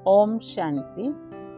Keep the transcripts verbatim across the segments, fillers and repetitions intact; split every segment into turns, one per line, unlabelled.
ओम शांति।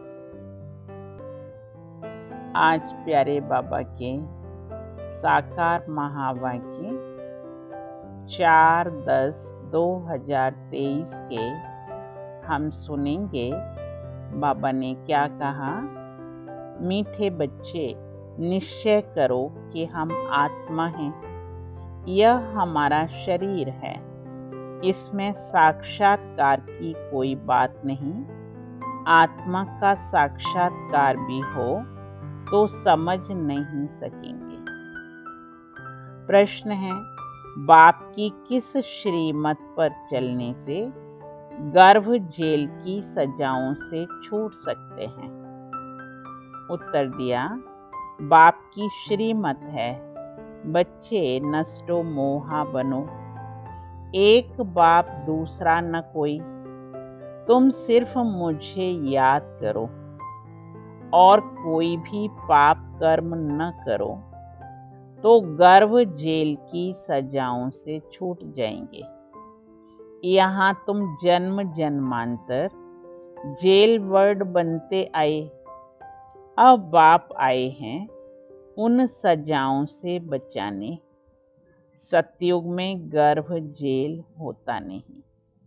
आज प्यारे बाबा के साकार महावाक्य चार दस दो हजार तेईस के हम सुनेंगे। बाबा ने क्या कहा? मीठे बच्चे, निश्चय करो कि हम आत्मा हैं। यह हमारा शरीर है। इसमें साक्षात्कार की कोई बात नहीं। आत्मा का साक्षात्कार भी हो तो समझ नहीं सकेंगे। प्रश्न है, बाप की किस श्रीमत पर चलने से गर्भ जेल की सजाओं से छूट सकते हैं? उत्तर दिया, बाप की श्रीमत है, बच्चे नष्टो मोहा बनो। एक बाप दूसरा न कोई, तुम सिर्फ मुझे याद करो और कोई भी पाप कर्म न करो तो गर्भ जेल की सजाओं से छूट जाएंगे। यहाँ तुम जन्म जन्मांतर जेल वर्ड बनते आए। अब बाप आए हैं उन सजाओं से बचाने। सतयुग में गर्भ जेल होता नहीं।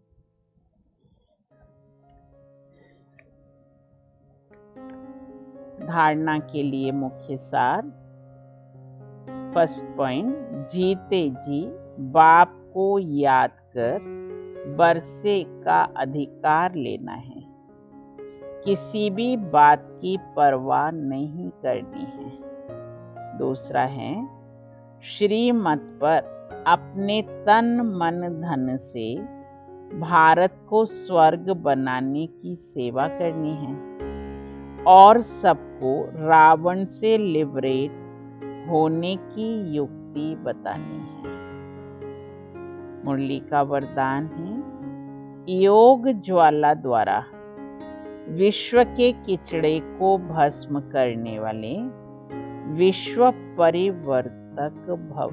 धारणा के लिए मुख्य सार। फर्स्ट पॉइंट, जीते जी बाप को याद कर बरसे का अधिकार लेना है। किसी भी बात की परवाह नहीं करनी है। दूसरा है, श्रीमत पर अपने तन मन धन से भारत को स्वर्ग बनाने की सेवा करनी है और सबको रावण से लिबरेट होने की युक्ति बतानी है। मुरली का वरदान है, योग ज्वाला द्वारा विश्व के किचड़े को भस्म करने वाले विश्व परिवर्तक भव।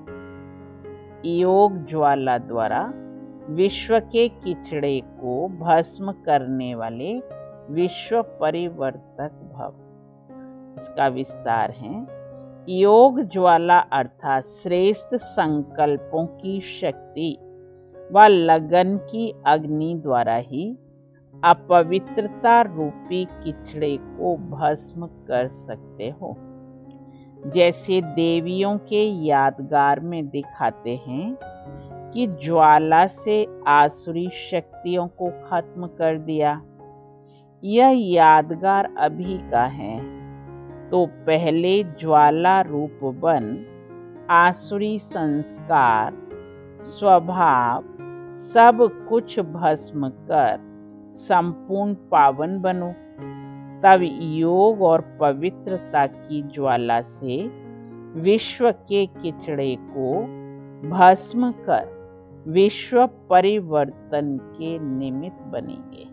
योग ज्वाला द्वारा विश्व के किचड़े को भस्म करने वाले विश्व परिवर्तक भव। इसका विस्तार है, योग ज्वाला अर्थात श्रेष्ठ संकल्पों की शक्ति व लगन की अग्नि द्वारा ही अपवित्रता रूपी किचड़े को भस्म कर सकते हो। जैसे देवियों के यादगार में दिखाते हैं कि ज्वाला से आसुरी शक्तियों को खत्म कर दिया। यह यादगार अभी का है, तो पहले ज्वाला रूप बन आसुरी संस्कार स्वभाव सब कुछ भस्म कर संपूर्ण पावन बनो। तब योग और पवित्रता की ज्वाला से विश्व के किचड़े को भस्म कर विश्व परिवर्तन के निमित्त बनेंगे।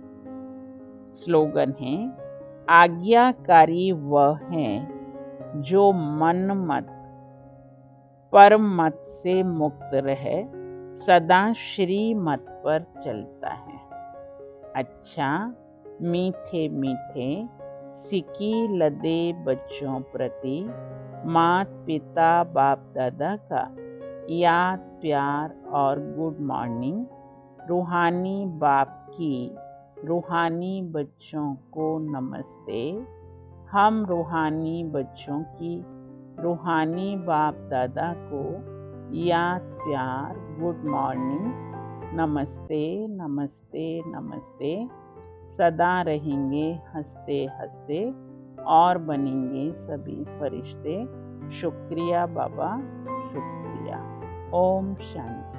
स्लोगन है, आज्ञाकारी वह है जो मन मत परम मत से मुक्त रहे, सदा श्रीमत पर चलता है। अच्छा, मीठे मीठे सिकी लदे बच्चों प्रति मात पिता बाप दादा का याद प्यार और गुड मॉर्निंग। रूहानी बाप की रूहानी बच्चों को नमस्ते। हम रूहानी बच्चों की रूहानी बाप दादा को याद प्यार गुड मॉर्निंग, नमस्ते नमस्ते नमस्ते। सदा रहेंगे हंसते हंसते और बनेंगे सभी फरिश्ते। शुक्रिया बाबा, शुक्रिया। ओम शांति।